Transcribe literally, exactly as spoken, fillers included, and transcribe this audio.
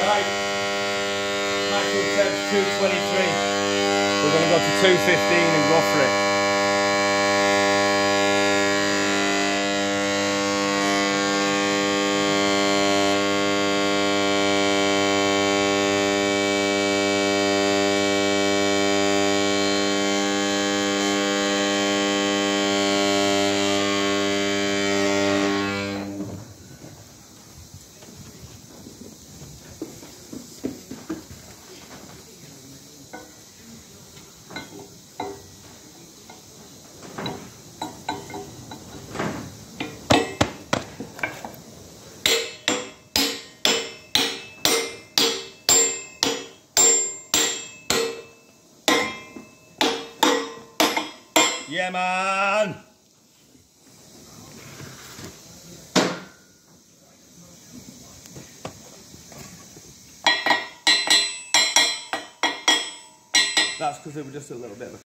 Right, maximum temps two twenty-three. We're going to go to two fifteen and go for it. Yeah, man. That's because they were just a little bit of a